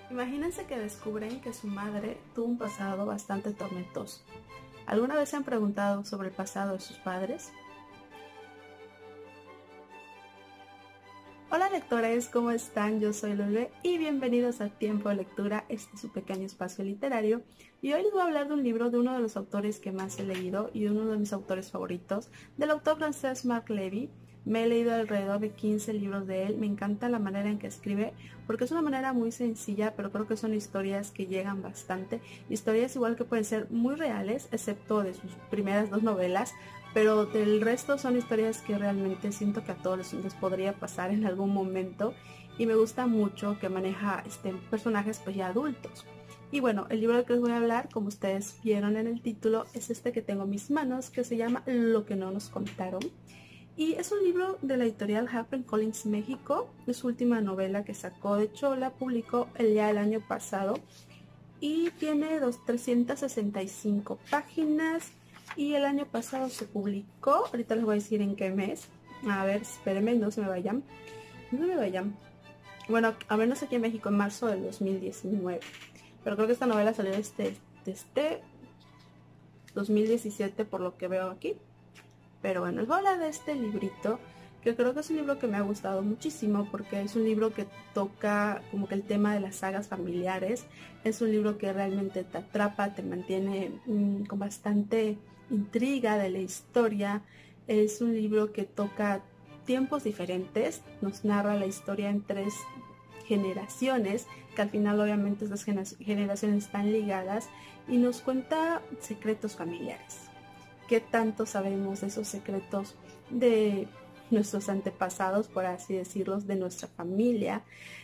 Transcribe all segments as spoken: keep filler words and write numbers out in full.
Imagínense que descubren que su madre tuvo un pasado bastante tormentoso. ¿Alguna vez se han preguntado sobre el pasado de sus padres? Hola lectores, ¿cómo están? Yo soy Lulue y bienvenidos a Tiempo de Lectura, este es su pequeño espacio literario. Y hoy les voy a hablar de un libro de uno de los autores que más he leído y de uno de mis autores favoritos, del autor francés Marc Levy. Me he leído alrededor de quince libros de él, me encanta la manera en que escribe porque es una manera muy sencilla, pero creo que son historias que llegan bastante, historias igual que pueden ser muy reales, excepto de sus primeras dos novelas, pero del resto son historias que realmente siento que a todos les, les podría pasar en algún momento y me gusta mucho que maneja este, personajes pues ya adultos. Y bueno, el libro del que les voy a hablar, como ustedes vieron en el título, es este que tengo en mis manos, que se llama Lo que no nos contaron. Y es un libro de la editorial HarperCollins México, es su última novela que sacó, de hecho la publicó el, ya el año pasado y tiene dos, trescientas sesenta y cinco páginas y el año pasado se publicó, ahorita les voy a decir en qué mes, a ver, espérenme, no se me vayan, no se me vayan, bueno, a menos aquí en México en marzo del dos mil diecinueve, pero creo que esta novela salió desde, desde dos mil diecisiete por lo que veo aquí. Pero bueno, les voy a hablar de este librito, que creo que es un libro que me ha gustado muchísimo porque es un libro que toca como que el tema de las sagas familiares. Es un libro que realmente te atrapa, te mantiene mmm, con bastante intriga de la historia. Es un libro que toca tiempos diferentes, nos narra la historia en tres generaciones, que al final obviamente estas generaciones están ligadas, y nos cuenta secretos familiares. ¿Qué tanto sabemos de esos secretos de nuestros antepasados, por así decirlos, de nuestra familia?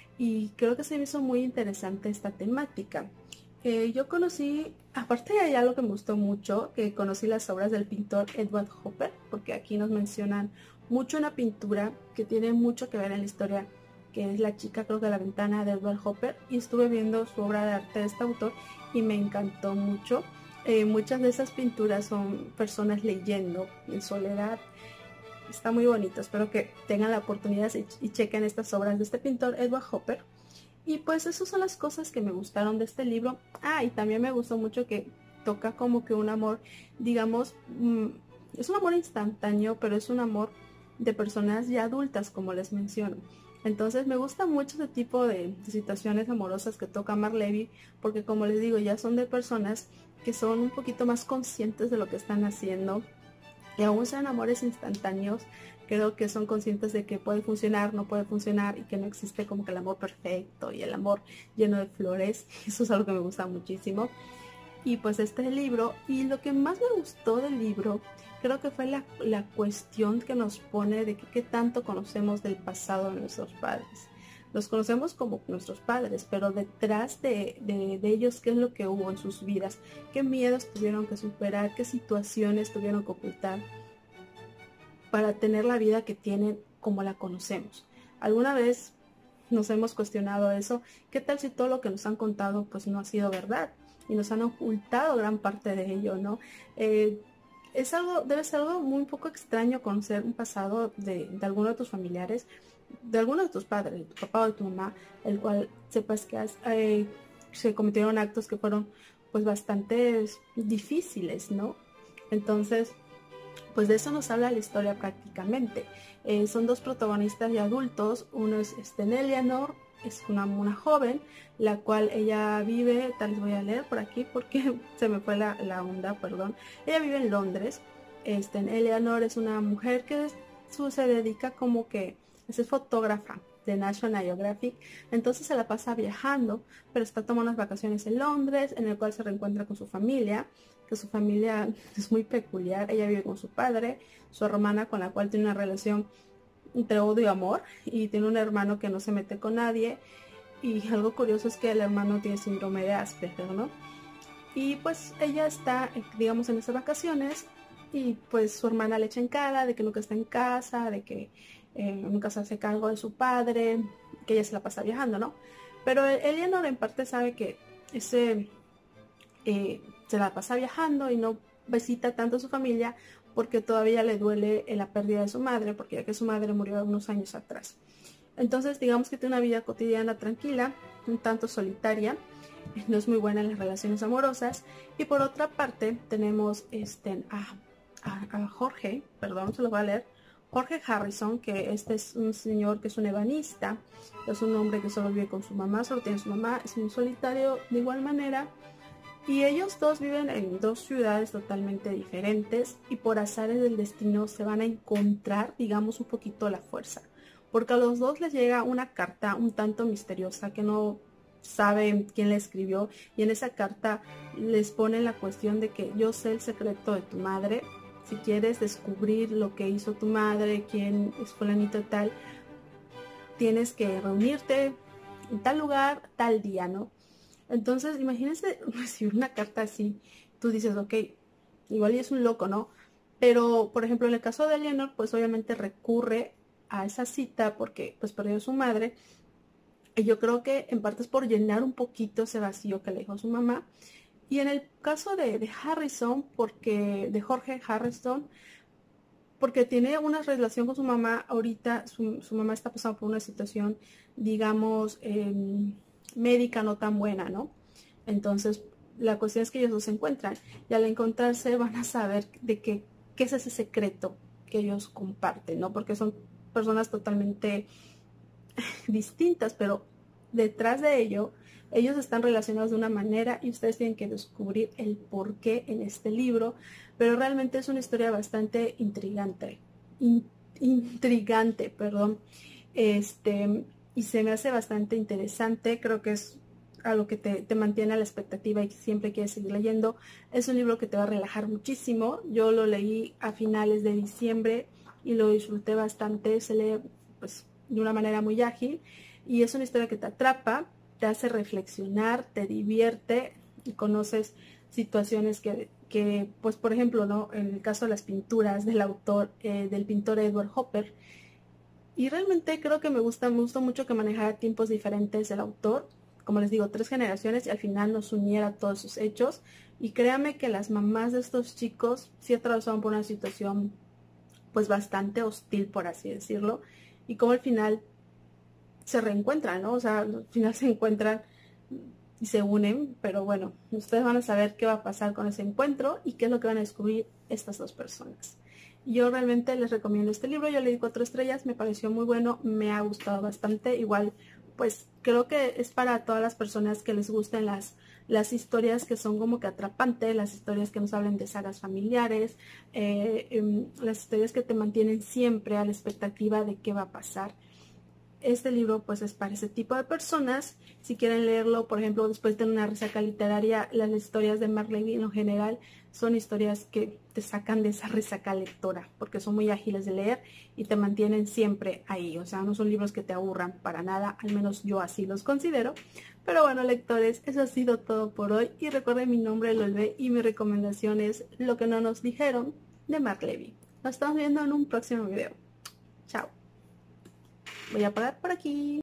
Y creo que se me hizo muy interesante esta temática. Eh, yo conocí, aparte de algo que me gustó mucho, que conocí las obras del pintor Edward Hopper, porque aquí nos mencionan mucho una pintura que tiene mucho que ver en la historia, que es La chica creo que la ventana, de Edward Hopper, y estuve viendo su obra de arte de este autor y me encantó mucho. Eh, muchas de esas pinturas son personas leyendo en soledad. Está muy bonito, espero que tengan la oportunidad y, y chequen estas obras de este pintor Edward Hopper. Y pues esas son las cosas que me gustaron de este libro. Ah, y también me gustó mucho que toca como que un amor, digamos, mmm, es un amor instantáneo, pero es un amor de personas ya adultas, como les menciono. Entonces me gusta mucho ese tipo de, de situaciones amorosas que toca Marc Levy, porque como les digo, ya son de personas que son un poquito más conscientes de lo que están haciendo, y aún sean amores instantáneos, creo que son conscientes de que puede funcionar, no puede funcionar, y que no existe como que el amor perfecto y el amor lleno de flores. Eso es algo que me gusta muchísimo. Y pues este es el libro, y lo que más me gustó del libro creo que fue la, la cuestión que nos pone de que qué tanto conocemos del pasado de nuestros padres. Los conocemos como nuestros padres, pero detrás de, de, de ellos, ¿qué es lo que hubo en sus vidas? ¿Qué miedos tuvieron que superar? ¿Qué situaciones tuvieron que ocultar para tener la vida que tienen como la conocemos? ¿Alguna vez nos hemos cuestionado eso? ¿Qué tal si todo lo que nos han contado pues no ha sido verdad? Y nos han ocultado gran parte de ello, ¿no? Eh, es algo, debe ser algo muy un poco extraño conocer un pasado de, de alguno de tus familiares, de alguno de tus padres, de tu papá o de tu mamá, el cual sepas que has, eh, se cometieron actos que fueron pues bastante difíciles, ¿no? Entonces, pues de eso nos habla la historia prácticamente. Eh, son dos protagonistas de adultos, uno es este, Eleanor, es una, una joven, la cual ella vive, tal vez voy a leer por aquí porque se me fue la, la onda, perdón. Ella vive en Londres. Este, Eleanor es una mujer que su, se dedica como que es fotógrafa de National Geographic, entonces se la pasa viajando, pero está tomando unas vacaciones en Londres, en el cual se reencuentra con su familia, que su familia es muy peculiar. Ella vive con su padre, su hermana con la cual tiene una relación entre odio y amor, y tiene un hermano que no se mete con nadie, y algo curioso es que el hermano tiene síndrome de Asperger, ¿no? Y pues ella está, digamos, en esas vacaciones, y pues su hermana le echa en cara de que nunca está en casa, de que eh, nunca se hace cargo de su padre, que ella se la pasa viajando, ¿no? Pero Eleanor en parte sabe que ese eh, se la pasa viajando y no visita tanto a su familia porque todavía le duele la pérdida de su madre, porque ya que su madre murió unos años atrás. Entonces digamos que tiene una vida cotidiana tranquila, un tanto solitaria, no es muy buena en las relaciones amorosas. Y por otra parte tenemos este, a, a, a Jorge, perdón, se lo voy a leer, Jorge Harrison, que este es un señor que es un ebanista, es un hombre que solo vive con su mamá, solo tiene su mamá, es un solitario de igual manera. Y ellos dos viven en dos ciudades totalmente diferentes y por azares del destino se van a encontrar, digamos, un poquito a la fuerza. Porque a los dos les llega una carta un tanto misteriosa que no saben quién la escribió. Y en esa carta les pone la cuestión de que yo sé el secreto de tu madre. Si quieres descubrir lo que hizo tu madre, quién es fulanito tal, tienes que reunirte en tal lugar, tal día, ¿no? Entonces, imagínense recibir una carta así. Tú dices, ok, igual y es un loco, ¿no? Pero, por ejemplo, en el caso de Eleanor, pues obviamente recurre a esa cita porque pues perdió a su madre. Y yo creo que en parte es por llenar un poquito ese vacío que le dejó su mamá. Y en el caso de, de Harrison, porque de Jorge Harrison, porque tiene una relación con su mamá. Ahorita su, su mamá está pasando por una situación, digamos, eh, médica no tan buena, ¿no? Entonces, la cuestión es que ellos dos se encuentran y al encontrarse van a saber de qué, qué es ese secreto que ellos comparten, ¿no? Porque son personas totalmente distintas, pero detrás de ello, ellos están relacionados de una manera y ustedes tienen que descubrir el por qué en este libro, pero realmente es una historia bastante intrigante, in, intrigante, perdón, este, y se me hace bastante interesante. Creo que es algo que te, te mantiene a la expectativa y que siempre quieres seguir leyendo. Es un libro que te va a relajar muchísimo. Yo lo leí a finales de diciembre y lo disfruté bastante. Se lee pues de una manera muy ágil y es una historia que te atrapa, te hace reflexionar, te divierte y conoces situaciones que, que pues por ejemplo, ¿no? En el caso de las pinturas del autor, eh, del pintor Edward Hopper. Y realmente creo que me gusta, me gustó mucho que manejara tiempos diferentes el autor, como les digo, tres generaciones, y al final nos uniera todos sus hechos. Y créanme que las mamás de estos chicos sí atravesaron por una situación pues bastante hostil, por así decirlo, y como al final se reencuentran, ¿no? O sea, al final se encuentran y se unen, pero bueno, ustedes van a saber qué va a pasar con ese encuentro y qué es lo que van a descubrir estas dos personas. Yo realmente les recomiendo este libro, yo le di cuatro estrellas, me pareció muy bueno, me ha gustado bastante. Igual, pues creo que es para todas las personas que les gusten las, las historias que son como que atrapantes, las historias que nos hablan de sagas familiares, eh, eh, las historias que te mantienen siempre a la expectativa de qué va a pasar. Este libro pues es para ese tipo de personas. Si quieren leerlo, por ejemplo, después de una resaca literaria, las historias de Mark Levy en general son historias que te sacan de esa resaca lectora, porque son muy ágiles de leer y te mantienen siempre ahí. O sea, no son libros que te aburran para nada, al menos yo así los considero. Pero bueno, lectores, eso ha sido todo por hoy. Y recuerden, mi nombre es Lolbe y mi recomendación es Lo que no nos dijeron, de Mark Levy. Nos estamos viendo en un próximo video. Chao. Voy a parar por aquí.